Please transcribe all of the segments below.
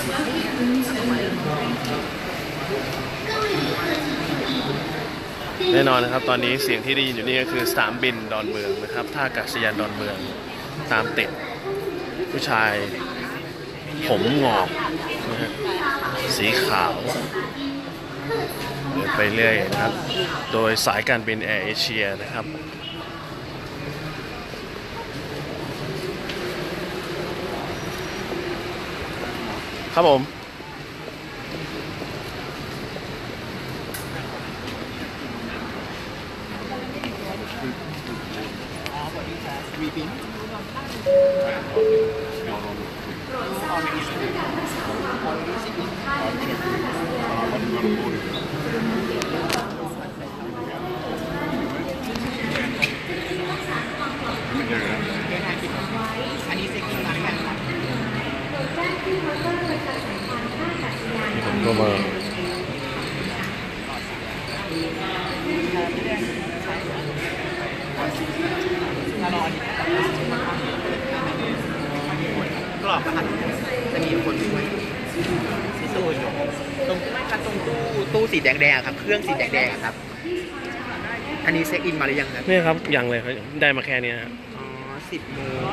แน่นอนนะครับตอนนี้เสียงที่ได้ยินอยู่นี่ก็คือสนามบินดอนเมืองนะครับท่าอากาศยานดอนเมืองตามติดผู้ชายผมงอกนะฮะสีขาวเดินไปเรื่อยนะครับโดยสายการบินแอร์เอเชียนะครับครับผมผมก็มากรอบนะครับจะมีคนด้วยที่ตู้อยู่ตรงไม่ครับตรงตู้สีแดงๆครับเครื่องสีแดงๆครับอันนี้เช็คอินมาหรือยังครับนี่ครับยังเลยครับได้มาแค่นี้นะอ๋อ10 โมง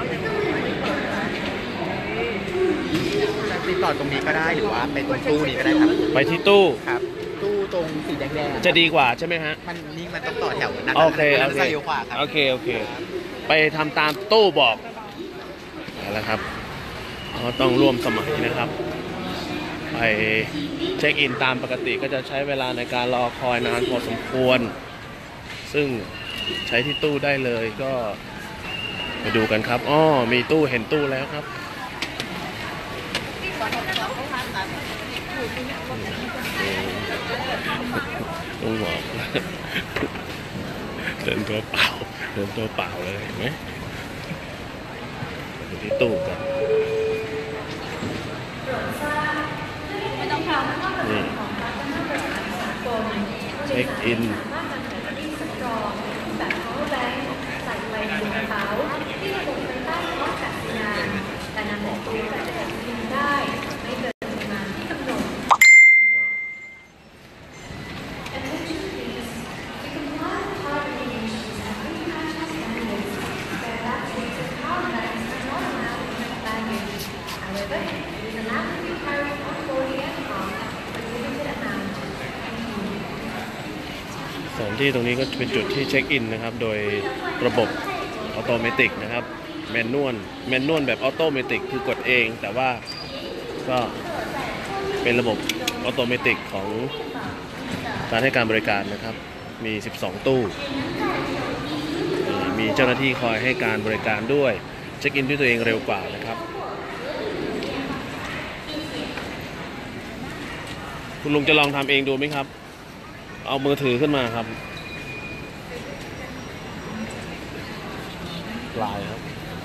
ติดต่อตรงนี้ก็ได้หรือว่าไปตรงตู้นี้ก็ได้ครับไปที่ตู้ครับตู้ตรงสีแดงจะดีกว่าใช่ไหมฮะมันต้องต่อแถวนะโอเคโอเคไปทำตามตู้บอกแล้วครับต้องร่วมสมัยนะครับไปเช็คอินตามปกติก็จะใช้เวลาในการรอคอยนานพอสมควรซึ่งใช้ที่ตู้ได้เลยก็ไปดูกันครับมีตู้เห็นตู้แล้วครับต้องบอกเดินตัวเปล่าเลยเห็นไหมดูที่ตู้กันนี่เช็คอินสถานที่ตรงนี้ก็เป็นจุดที่เช็คอินนะครับโดยระบบออโตเมติกนะครับแมนนวลแบบออโตเมติกคือกดเองแต่ว่าก็เป็นระบบออโตเมติกของการให้การบริการนะครับมี12ตู้มีเจ้าหน้าที่คอยให้การบริการด้วยเช็คอินด้วยตัวเองเร็วกว่านะครับคุณลุงจะลองทำเองดูไหมครับเอามือถือขึ้นมาครับลายครับ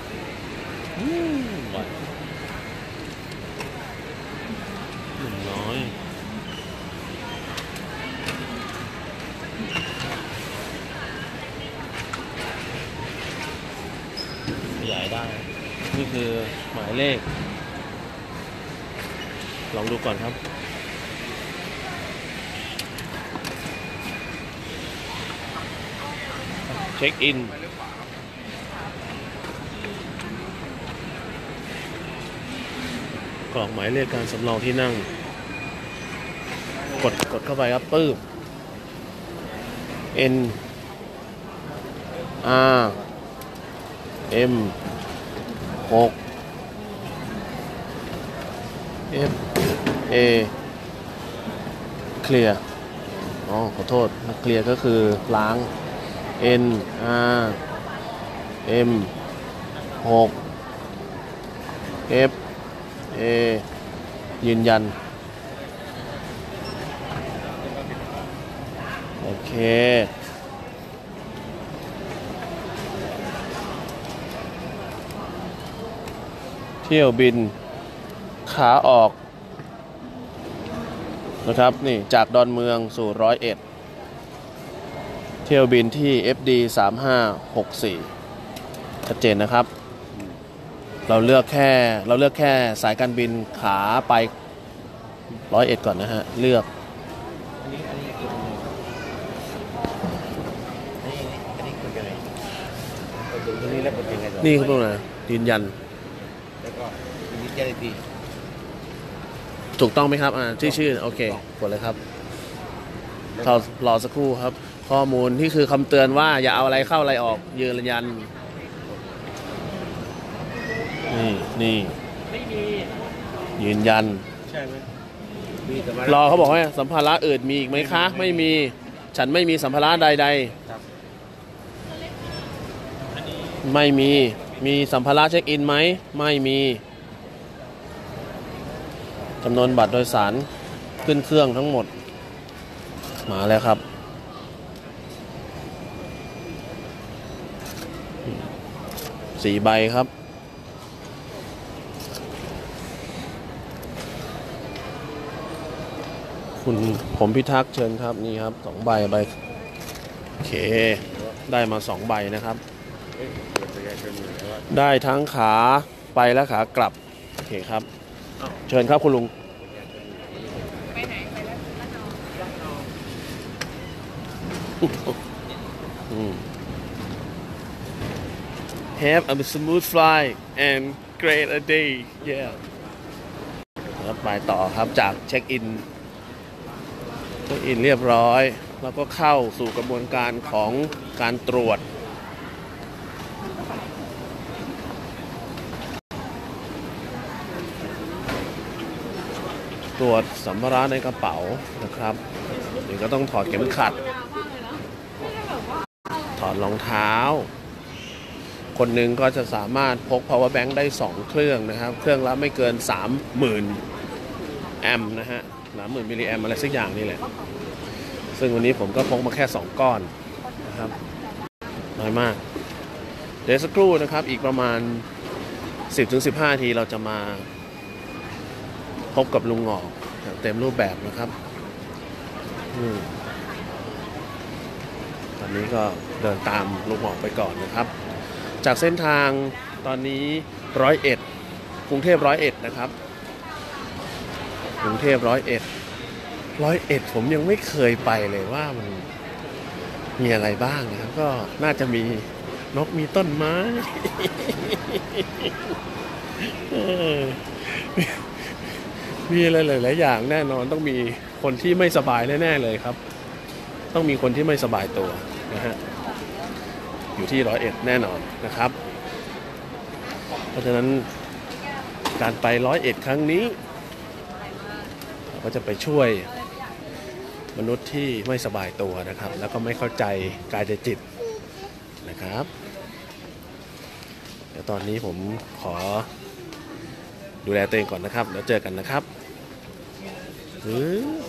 ไหวหนุ่มน้อยขยายได้นี่คือหมายเลขลองดูก่อนครับเช็คอินกรอกหมายเลขการสำรองที่นั่งกดเข้าไปครับปื้ม N R M 6 F A เคลียร์ขอโทษเคลียร์ก็คือล้างN R M 6 F A ยืนยันโอเคเที่ยวบินขาออกนะครับนี่จากดอนเมืองสู่101เที่ยวบินที่ FD 3564ชัดเจนนะครับเราเลือกแค่สายการบินขาไป 101ก่อนนะฮะเลือกอันนี้คืออันนี้คืออะไรกดตรงนี้แล้วกดยังไงต่อนี่ครับตรงไหนยืนยันแล้วก็อันนี้แจ้งอีกทีถูกต้องไหมครับชื่อโอเคกดเลยครับรอสักครู่ครับ ข้อมูลที่คือคำเตือนว่าอย่าเอาอะไรเข้าอะไรออกยืนยันนี่ยืนยันใช่ไหมมีแต่รอเขาบอกว่าสัมภาระอื่นมีอีกไหมคะไม่มีฉันไม่มีสัมภาระใดครับๆไม่มีสัมภาระเช็คอินไหมไม่มีจำนวนบัตรโดยสารขึ้นเครื่องทั้งหมดมาแล้วครับ4 ใบครับผมพิทักษ์เชิญครับนี่ครับ2 ใบโอเคได้มา2 ใบนะครับ ได้ทั้งขาไปและขากลับโอเคครับเชิญครับคุณลุงไปไหนไปแล้วHave a smooth flight and great a day yeah แล้วไปต่อครับจากเช็คอินเรียบร้อยแล้วก็เข้าสู่กระบวนการของการตรวจสัมภาระในกระเป๋านะครับเดี๋ยวก็ต้องถอดเข็มขัดถอดรองเท้าคนหนึ่งก็จะสามารถพก power bank ได้2 เครื่องนะครับเครื่องละไม่เกิน 30,000 แอมป์นะฮะ30,000 มิลลิแอมป์อะไรสักอย่างนี่แหละซึ่งวันนี้ผมก็พกมาแค่2 ก้อนนะครับน้อยมากเดี๋ยวสักครู่นะครับอีกประมาณ 10-15 นาทีเราจะมาพบกับลุงหงอกเต็มรูปแบบนะครับตอนนี้ก็เดินตามลุงหงอกไปก่อนนะครับจากเส้นทางตอนนี้101กรุงเทพ101นะครับกรุงเทพ101ผมยังไม่เคยไปเลยว่ามันมีอะไรบ้างนะครับก็น่าจะมีนกมีต้นไม้มีอะไรหลายๆอย่างแน่นอนต้องมีคนที่ไม่สบายแน่ๆเลยครับต้องมีคนที่ไม่สบายตัวนะฮะอยู่ที่101แน่นอนนะครับเพราะฉะนั้นการไป101ครั้งนี้เราก็จะไปช่วยมนุษย์ที่ไม่สบายตัวนะครับแล้วก็ไม่เข้าใจกายจิตนะครับเดี๋ยวตอนนี้ผมขอดูแลตัวเองก่อนนะครับแล้วเจอกันนะครับ